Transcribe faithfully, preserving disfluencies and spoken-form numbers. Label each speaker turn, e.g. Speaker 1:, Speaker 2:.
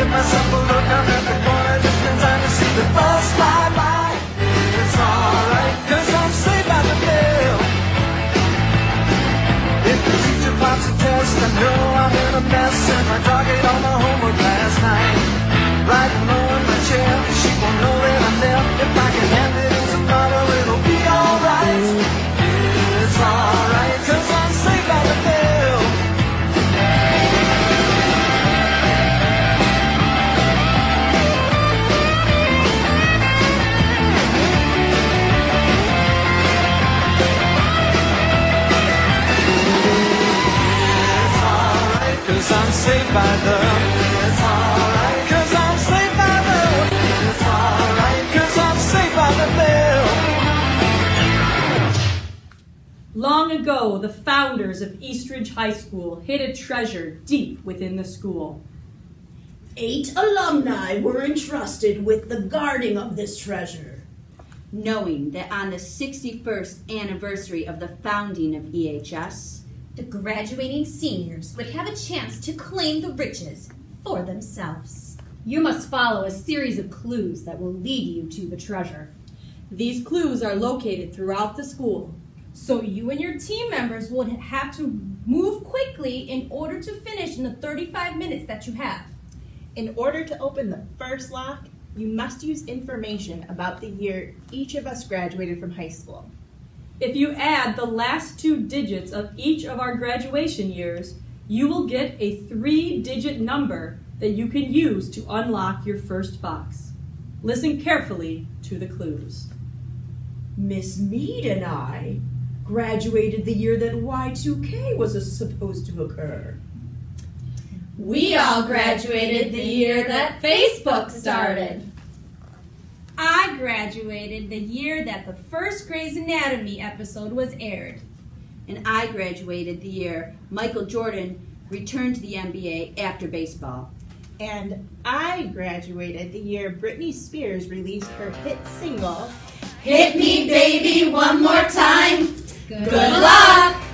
Speaker 1: give myself a look up at the corner distance and to see the bus fly by. It's alright, cause I'm safe by the bell. If the teacher pops a test, I know I'm in a mess, and I target all my homework last night. Right low in my chair, she won't know that I'm there. If I can hand it in tomorrow, it'll be alright. It's alright, cause I'm safe by the bell. It's alright, cause I'm safe by the. It's alright, cause I'm safe by the. It's alright, cause I'm safe by the bell.
Speaker 2: Long ago, the founders of Eastridge High School hid a treasure deep within the school.
Speaker 3: Eight alumni were entrusted with the guarding of this treasure.
Speaker 4: Knowing that on the sixty-first anniversary of the founding of E H S,
Speaker 5: the graduating seniors would have a chance to claim the riches for themselves.
Speaker 6: You must follow a series of clues that will lead you to the treasure.
Speaker 2: These clues are located throughout the school.
Speaker 7: So you and your team members would have to move quickly in order to finish in the thirty-five minutes that you have.
Speaker 8: In order to open the first lock, you must use information about the year each of us graduated from high school.
Speaker 2: If you add the last two digits of each of our graduation years, you will get a three-digit number that you can use to unlock your first box. Listen carefully to the clues.
Speaker 3: Miss Mead and I graduated the year that Y two K was supposed to occur.
Speaker 5: We all graduated the year that Facebook started.
Speaker 7: I graduated the year that the first Grey's Anatomy episode was aired.
Speaker 4: And I graduated the year Michael Jordan returned to the N B A after baseball.
Speaker 8: And I graduated the year Britney Spears released her hit single,
Speaker 5: Hit me, baby, one more time. Good luck!